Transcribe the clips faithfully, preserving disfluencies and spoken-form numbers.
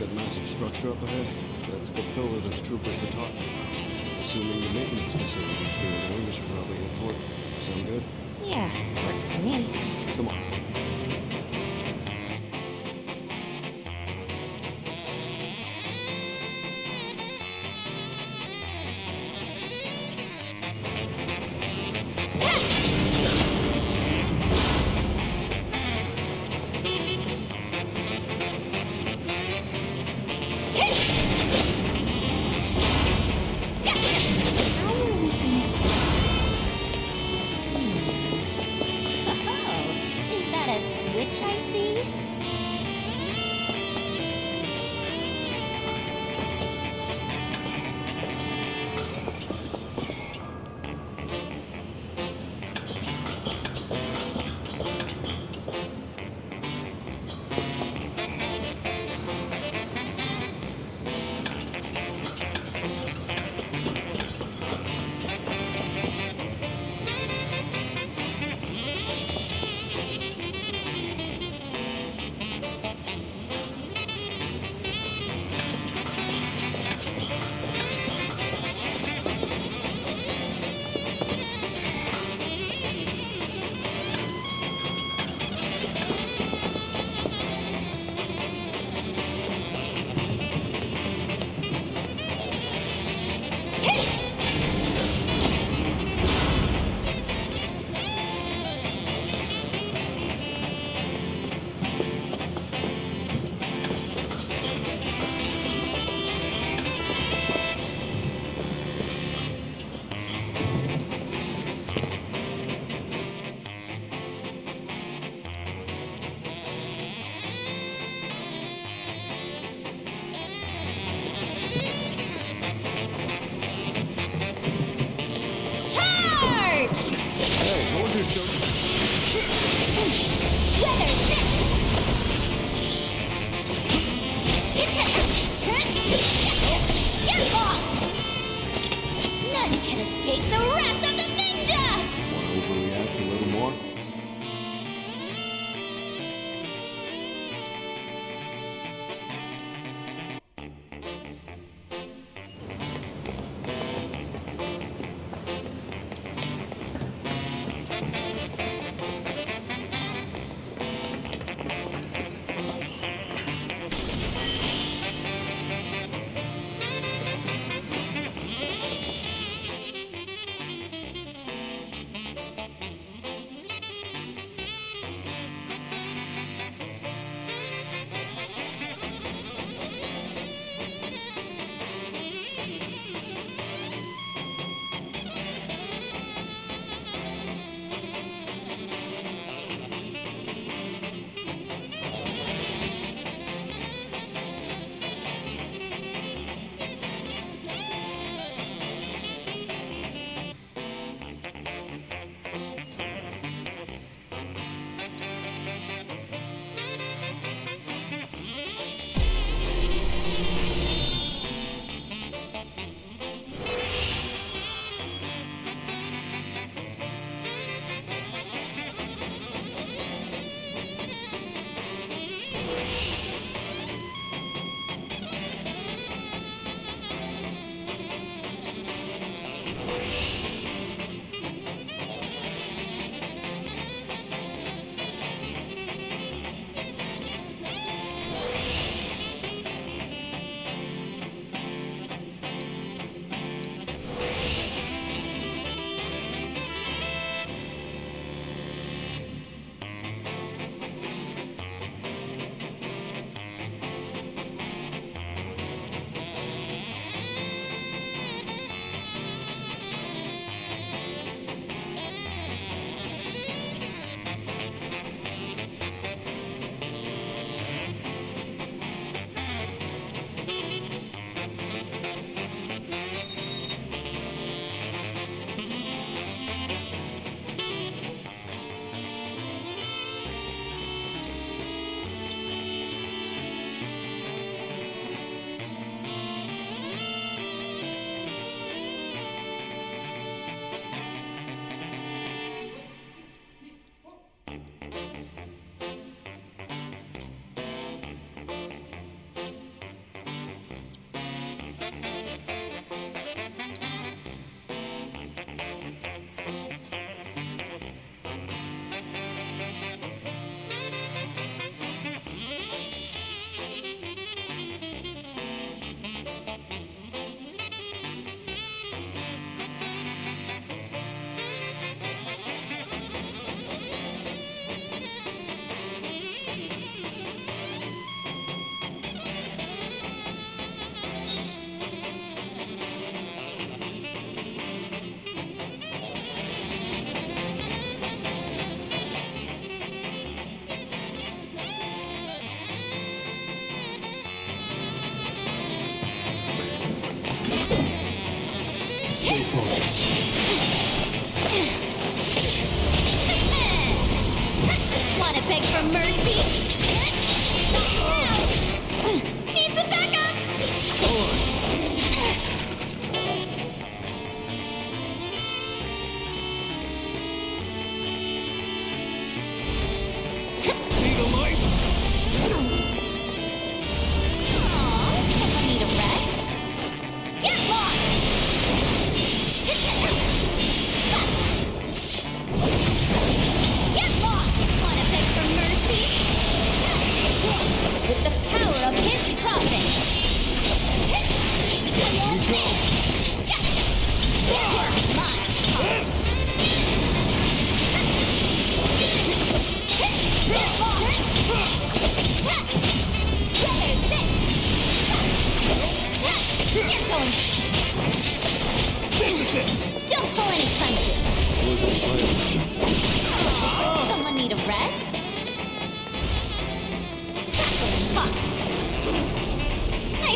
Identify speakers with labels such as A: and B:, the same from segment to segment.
A: that massive structure up ahead? That's the pillar those troopers were talking about. Assuming the maintenance facility's here now, we should probably head toward it. Sound good?
B: Yeah, works for me.
A: Come on.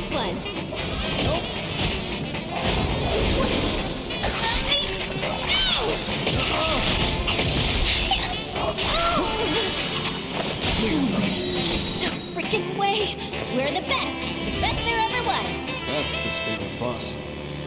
B: this one. Nope. No freaking way! We're the best! The best there ever was!
A: That's the speed of boss.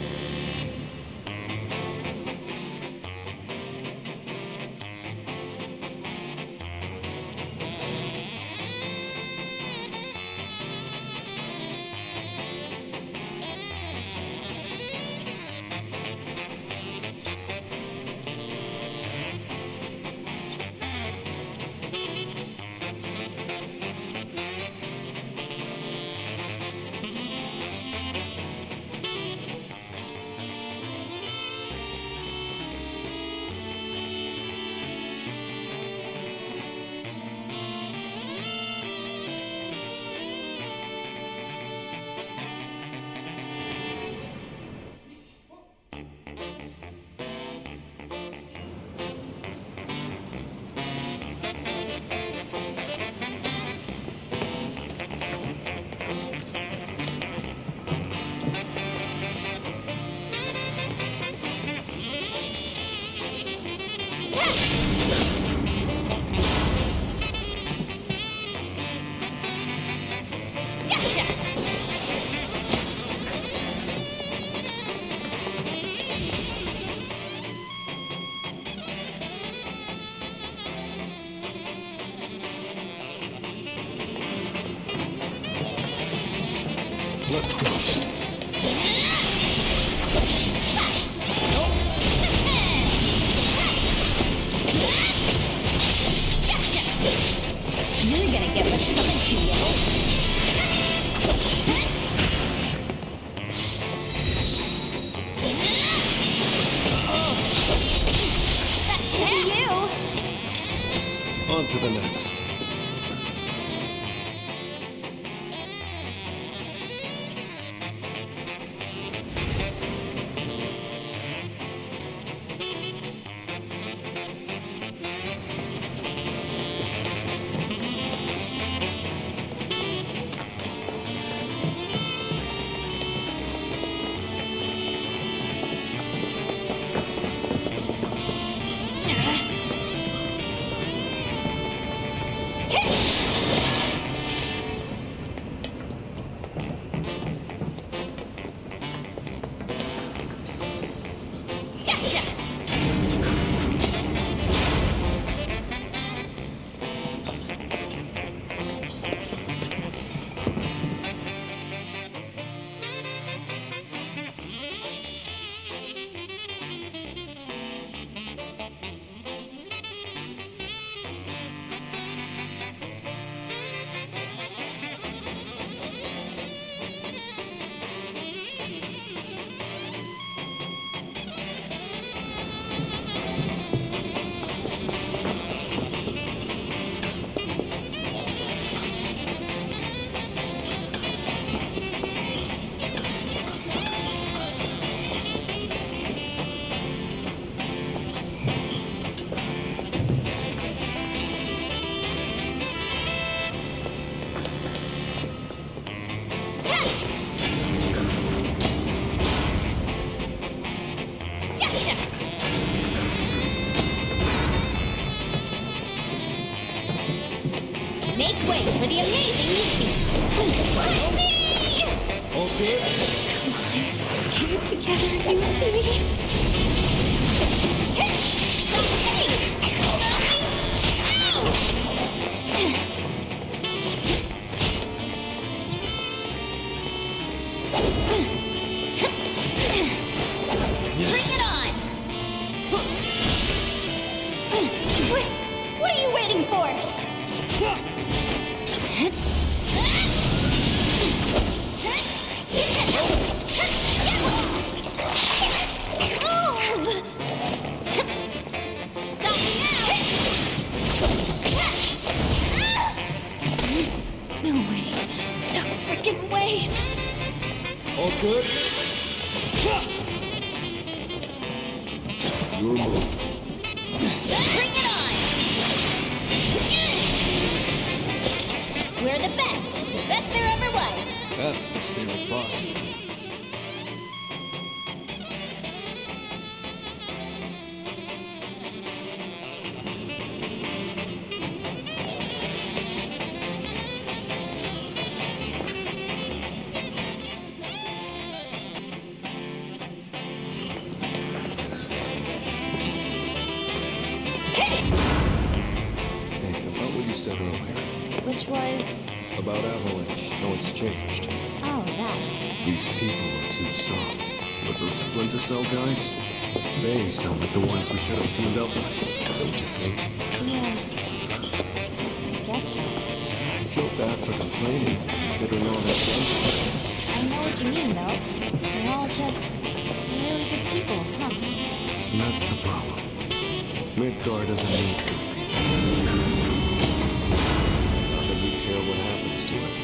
A: Let's go.
B: You're gonna get what's coming to you. That's to you.
A: On to the next.
B: Make way for the amazing Yuffie! Yuffie!
A: All good?
B: Come on, get it together, Yuffie! Bring it on! What, what are you waiting for? No way. No freaking way.
A: All good? Your move.
B: Bring it on! We're the best. The best there ever was.
A: That's the spirit, boss.
B: Which was?
A: About Avalanche, how it's changed.
B: Oh, that.
A: These people are too soft. But those Splinter Cell guys, they sound like the ones we should have teamed up with, don't you think?
B: Yeah, I guess so.
A: I feel bad for complaining, considering all their gangsters.
B: I know what you mean, though. They're all just really good people, huh?
A: And that's the problem. Midgar doesn't need good people. Care what happens to it.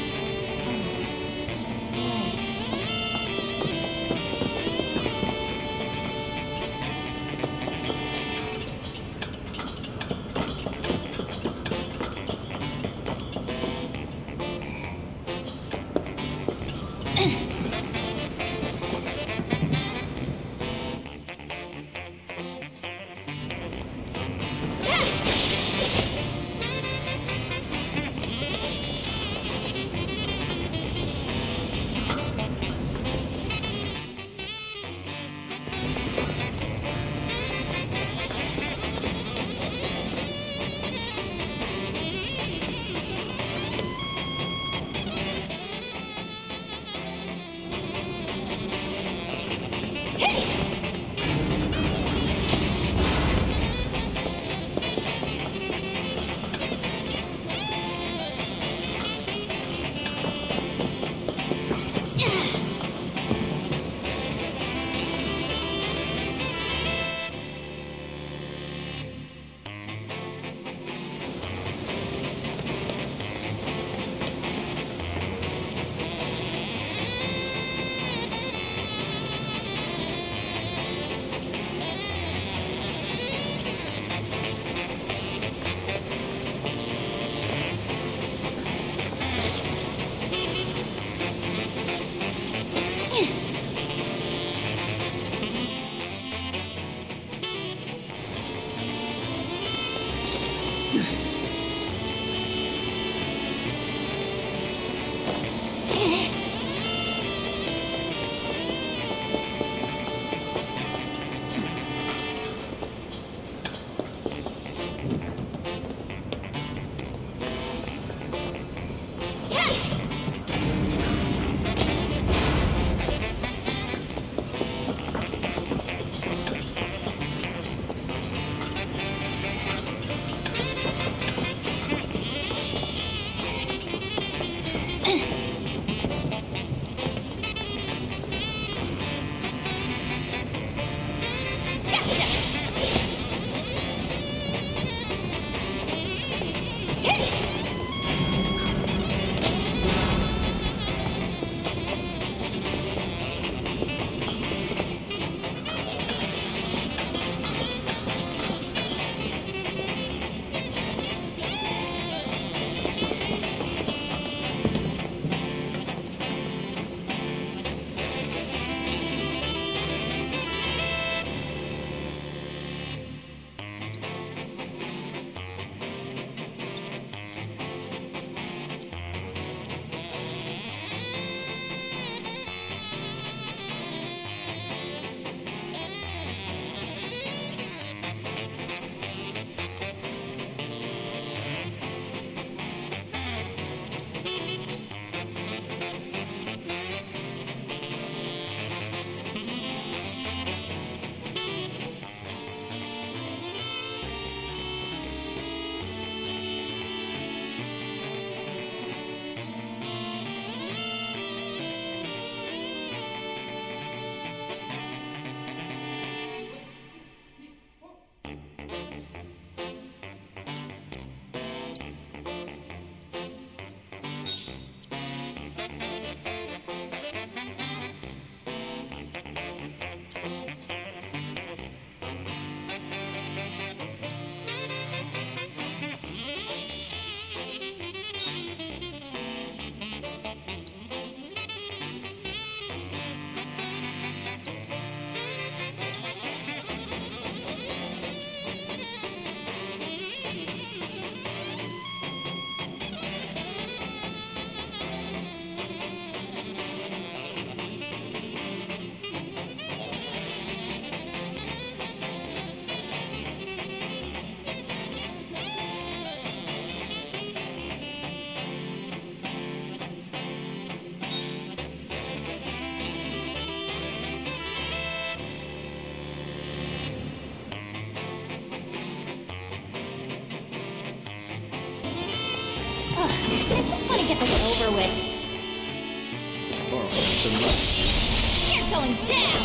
B: to get this over with.
A: Alright, that's enough.
B: You're going down!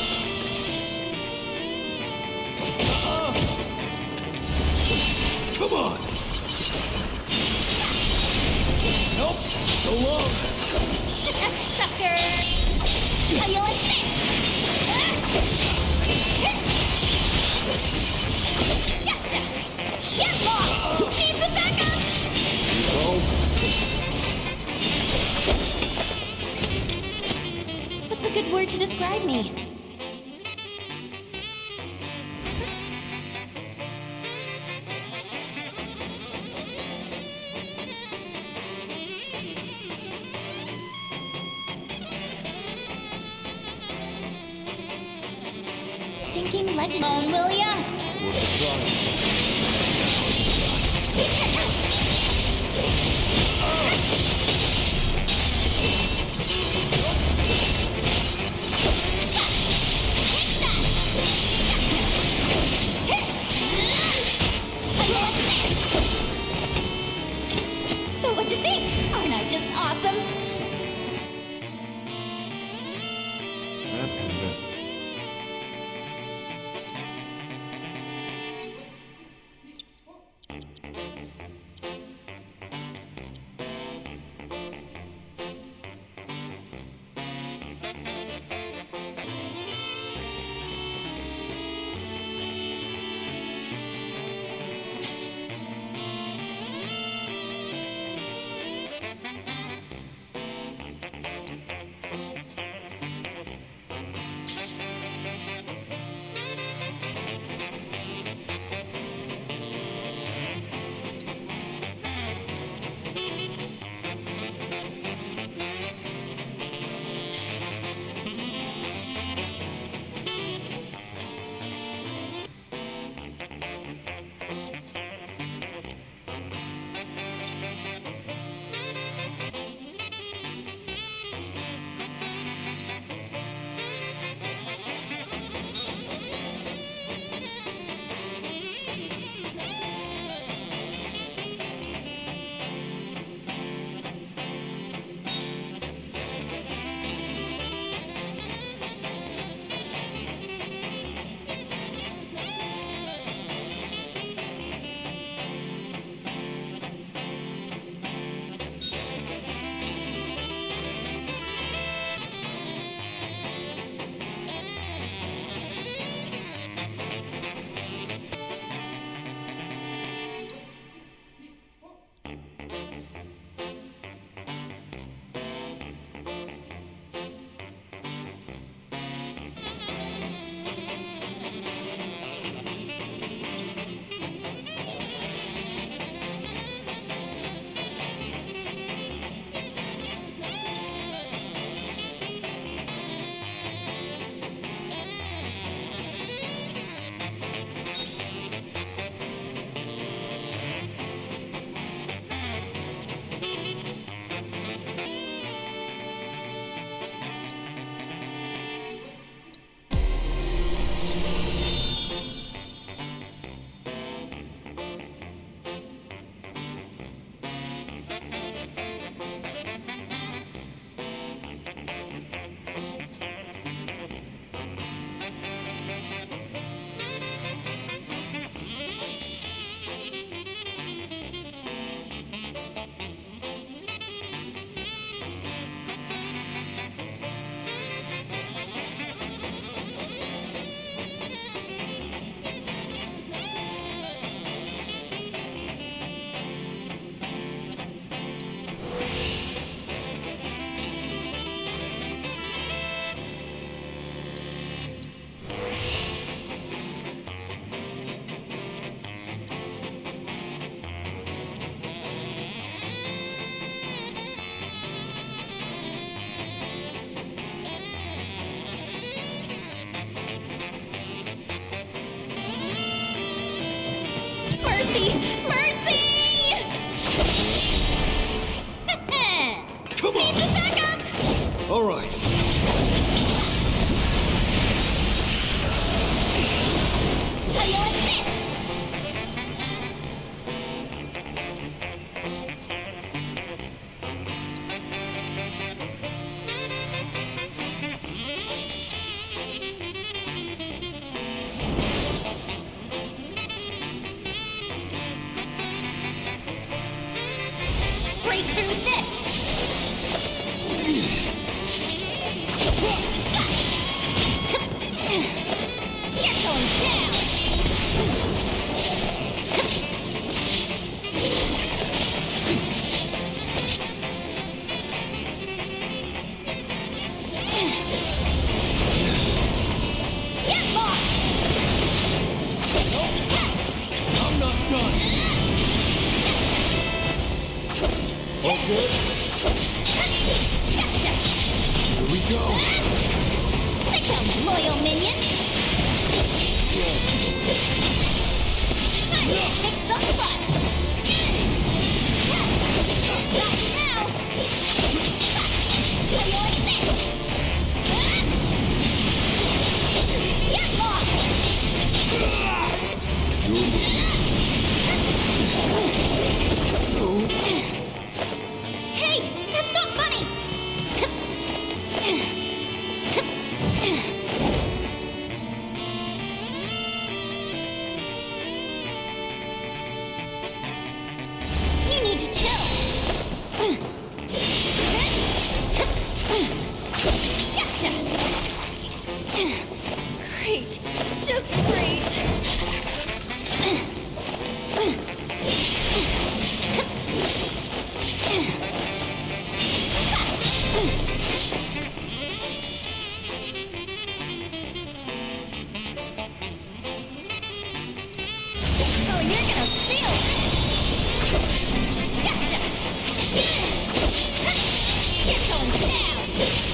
A: Uh-uh. Come on! Nope, so long!
B: Sucker! How you like this? Gotcha! Get lost! Need some backup!
A: Go.
B: What's a good word to describe me? Thinking legend on, will ya?
A: Worth a try.
B: So what'd you think? Aren't I just awesome?
A: That and that. All right.
B: How do you like this? Become loyal minion. Time to kick some butt. Got you now. How do you like this? Get lost. Hey, that's not funny. You need to chill. Gotcha. Great. Just great. Oh, you're gonna feel it. Gotcha. You're going down.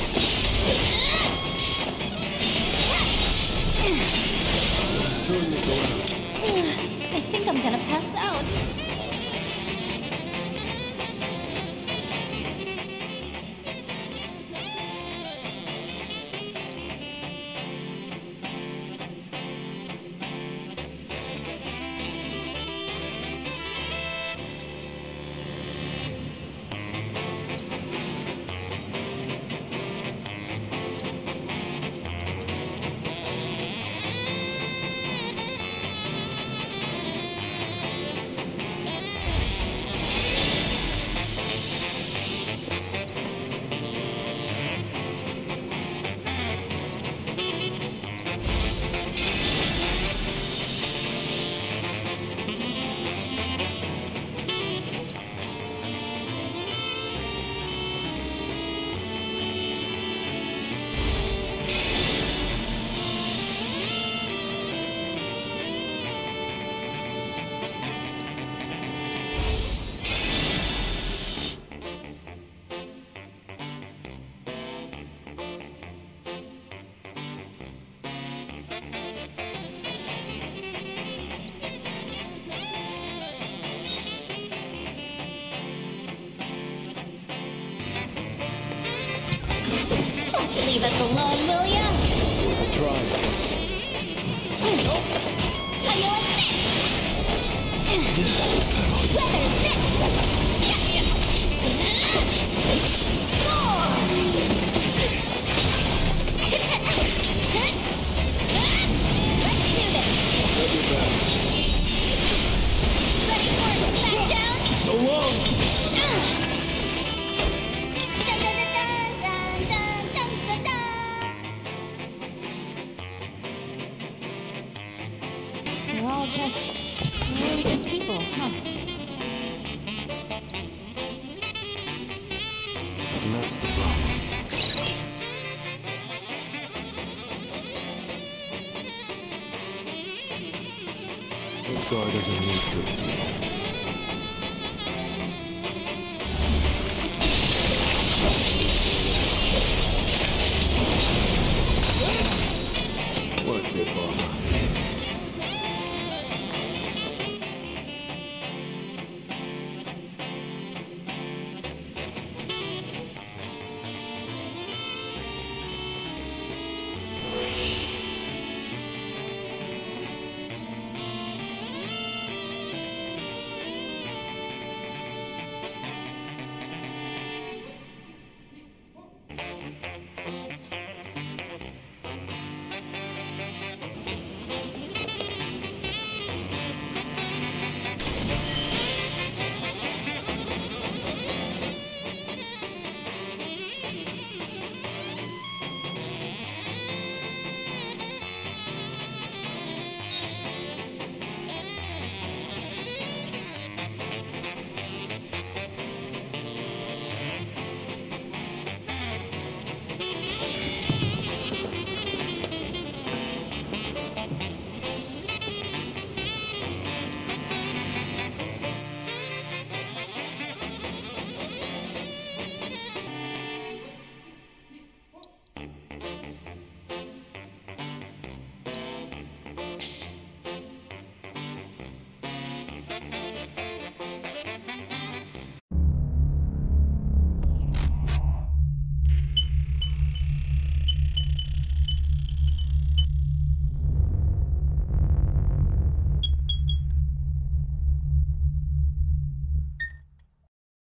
A: Turn this around.
B: I think I'm gonna pass out. Just leave us alone, will ya?
A: I'll try this.
B: How do you like this? Weather this! Gotcha! Score! Let's do this!
A: I'll get back.
B: Ready for it to back down?
A: So long!
B: Dun, dun, dun, dun, dun, dun, dun, dun. We're all just really good people, huh?
A: And that's the problem. Good guy doesn't need good people.